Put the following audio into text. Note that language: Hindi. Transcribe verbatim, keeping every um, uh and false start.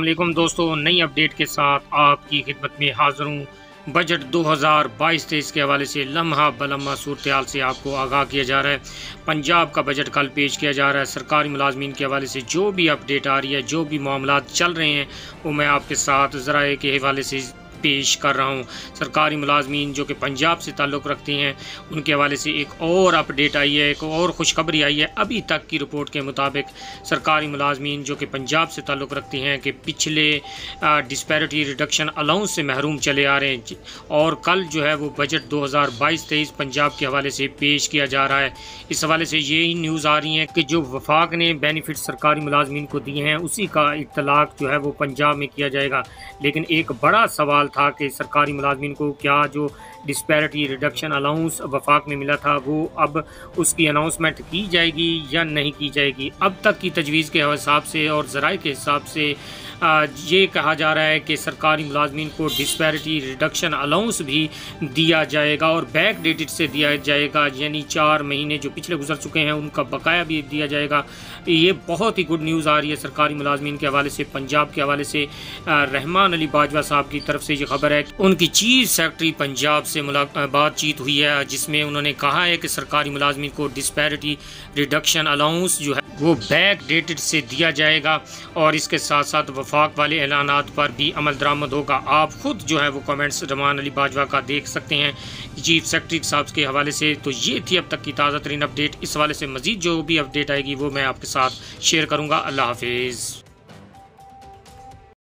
वालेकुम दोस्तों, नई अपडेट के साथ आपकी खिदमत में हाज़िर हूँ। बजट दो हज़ार बाईस तेईस के हवाले से लम्हा बलम्हा सूरत-ए-हाल से आपको आगाह किया जा रहा है। पंजाब का बजट कल पेश किया जा रहा है। सरकारी मुलाजमीन के हवाले से जो भी अपडेट आ रही है, जो भी मामलात चल रहे हैं, वो मैं आपके साथ ज़राए के हवाले से पेश कर रहा हूँ। सरकारी मुलाजमीन जो कि पंजाब से ताल्लुक़ रखती हैं, उनके हवाले से एक और अपडेट आई है, एक और खुशखबरी आई है। अभी तक की रिपोर्ट के मुताबिक सरकारी मुलाजमीन जो कि पंजाब से ताल्लुक़ रखती हैं कि पिछले डिस्पैरिटी रिडक्शन अलाउंस से महरूम चले आ रहे हैं और कल जो है वो बजट दो हज़ार बाईस तेईस पंजाब के हवाले से पेश किया जा रहा है। इस हवाले से यही न्यूज़ आ रही है कि जो वफाक ने बेनिफिट सरकारी मुलाजमीन को दिए हैं, उसी का इत्तलाक जो है वो पंजाब में किया जाएगा। लेकिन एक बड़ा सवाल था कि सरकारी मुलाजमीन को क्या जो डिस्पैरिटी रिडक्शन अलाउंस वफाक में मिला था वो अब उसकी अनाउंसमेंट की जाएगी या नहीं की जाएगी। अब तक की तजवीज़ के हिसाब से और ज़राए के हिसाब से ये कहा जा रहा है कि सरकारी मुलाजमीन को डिस्पैरिटी रिडक्शन अलाउंस भी दिया जाएगा और बैक डेटेड से दिया जाएगा, यानी चार महीने जो पिछले गुजर चुके हैं उनका बकाया भी दिया जाएगा। ये बहुत ही गुड न्यूज़ आ रही है सरकारी मुलाजमीन के हवाले से। पंजाब के हवाले से रहमान अली बाजवा साहब की तरफ से ये खबर है कि उनकी चीफ सेक्रेटरी पंजाब से बातचीत हुई है, जिसमें उन्होंने कहा है कि सरकारी मुलाजमीन को डिस्पैरिटी रिडक्शन अलाउंस जो है वो बैक डेटेड से दिया जाएगा और इसके साथ साथ वफाक वाले ऐलानात पर भी अमल दरामद होगा। आप खुद जो है वो कमेंट्स रहमान अली बाजवा का देख सकते हैं चीफ सेक्रेटरी साहब के हवाले से। तो ये थी अब तक की ताज़ा तरीन अपडेट। इस हवाले से मज़ीद जो भी अपडेट आएगी वो मैं आपके साथ शेयर करूँगा। अल्लाह हाफिज़।